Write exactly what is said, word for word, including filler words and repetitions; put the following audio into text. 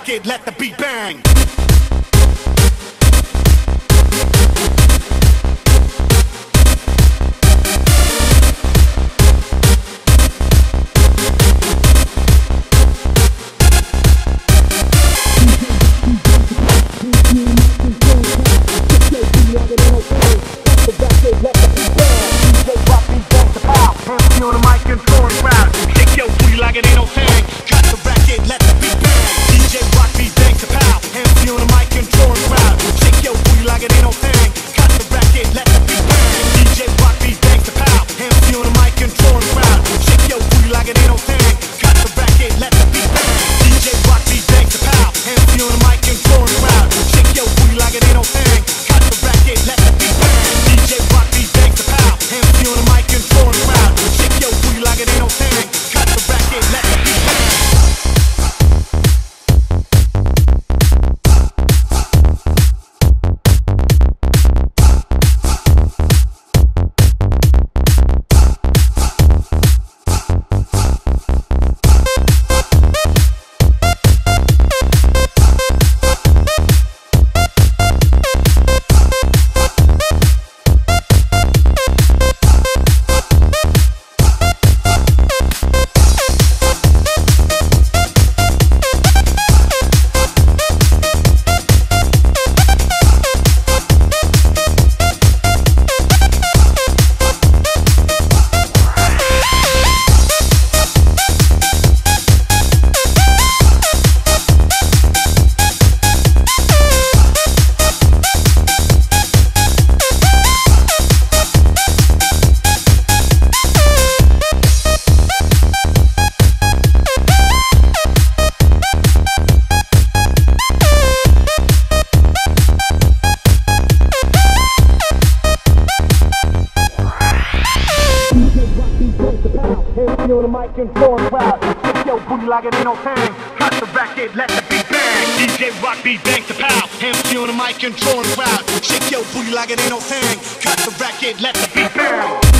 racket, let the beat bang. On the mic and throwing crowd. Shake your booty like it ain't no thing. Cut the racket, let the beat bang. D J Rock beat bang to pow. Empty on the mic and throwing crowd. Shake your booty like it ain't no thing. Cut the racket, let the beat bang. D J Rock beat bang to pow. Empty on the mic and throwing crowd. Shake your booty like it ain't no thing. Cut the racket, let the beat bang. D J Rock beat bang to pow. Empty on the mic and throwing crowd. Shake your booty like it ain't no thing. Cut the racket, let the beat bang. D J Rock beat bang to pow. Empty on the mic and throwing crowd. Shake your booty like it ain't no thing. Cut the racket, let the beat bang. On the mic and throwing crowd. Shake your booty like it ain't no thing. Cut the racket, let the beat bang. D J Rock beat bang to pow. Empty on the mic and throwing crowd. Shake your booty like it ain't no thing. Cut the racket, let the beat bang.